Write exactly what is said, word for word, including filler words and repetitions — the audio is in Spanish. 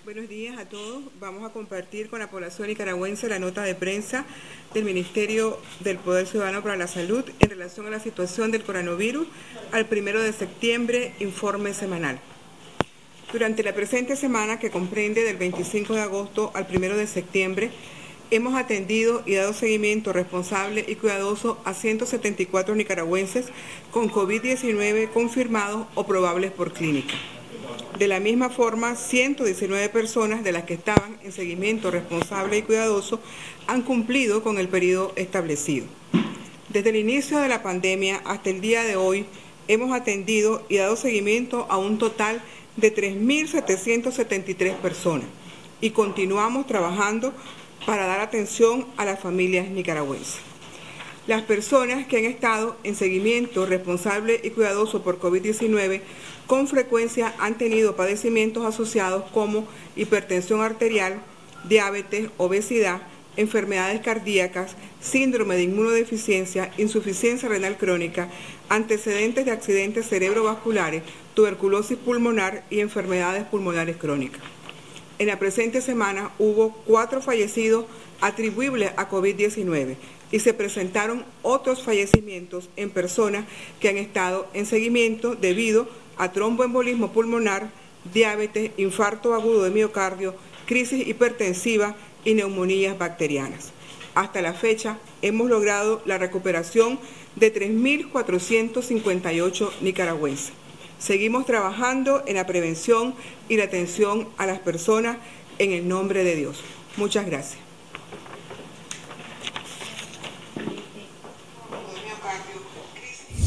Buenos días a todos. Vamos a compartir con la población nicaragüense la nota de prensa del Ministerio del Poder Ciudadano para la Salud en relación a la situación del coronavirus al primero de septiembre, informe semanal. Durante la presente semana, que comprende del veinticinco de agosto al primero de septiembre, hemos atendido y dado seguimiento responsable y cuidadoso a ciento setenta y cuatro nicaragüenses con COVID diecinueve confirmados o probables por clínica. De la misma forma, ciento diecinueve personas de las que estaban en seguimiento responsable y cuidadoso han cumplido con el periodo establecido. Desde el inicio de la pandemia hasta el día de hoy, hemos atendido y dado seguimiento a un total de tres mil setecientas setenta y tres personas y continuamos trabajando para dar atención a las familias nicaragüenses. Las personas que han estado en seguimiento responsable y cuidadoso por COVID diecinueve con frecuencia han tenido padecimientos asociados como hipertensión arterial, diabetes, obesidad, enfermedades cardíacas, síndrome de inmunodeficiencia, insuficiencia renal crónica, antecedentes de accidentes cerebrovasculares, tuberculosis pulmonar y enfermedades pulmonares crónicas. En la presente semana hubo cuatro fallecidos atribuibles a COVID diecinueve y se presentaron otros fallecimientos en personas que han estado en seguimiento debido a tromboembolismo pulmonar, diabetes, infarto agudo de miocardio, crisis hipertensiva y neumonías bacterianas. Hasta la fecha hemos logrado la recuperación de tres mil cuatrocientos cincuenta y ocho nicaragüenses. Seguimos trabajando en la prevención y la atención a las personas en el nombre de Dios. Muchas gracias.